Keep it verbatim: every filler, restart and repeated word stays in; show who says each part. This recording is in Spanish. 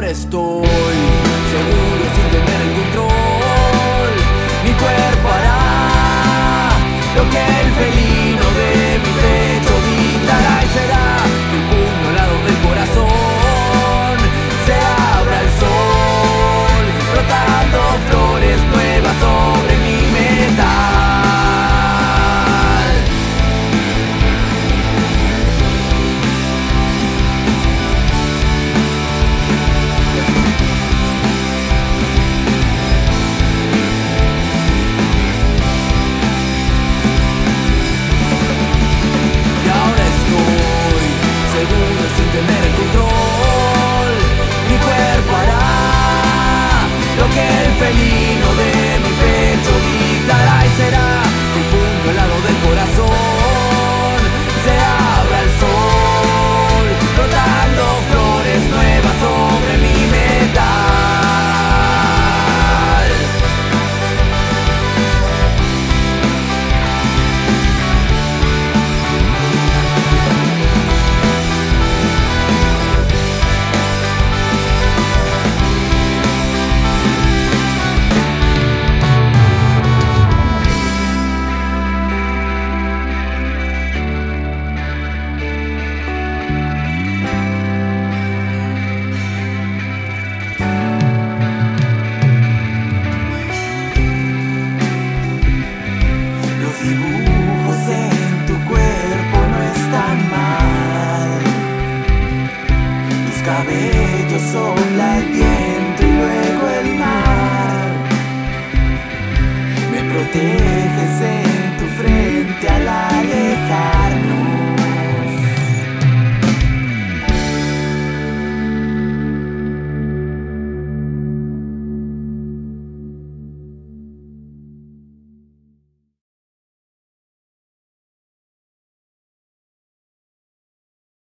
Speaker 1: estoy seguro sin tener el control. Mi cuerpo hará lo que el felino de mi pecho dictará, y será que el puño al lado del corazón se abra el sol, brotando flores nuevas sobre mi metal. Sin tener el control, mi cuerpo hará lo que el felino de mi pecho dictará, y será que el punto al lado del corazón se abra el sol, brotando flores nuevas sobre mi metal. Dibujos en tu cuerpo no están mal. Tus cabellos sopla el viento y luego el mar. Me proteges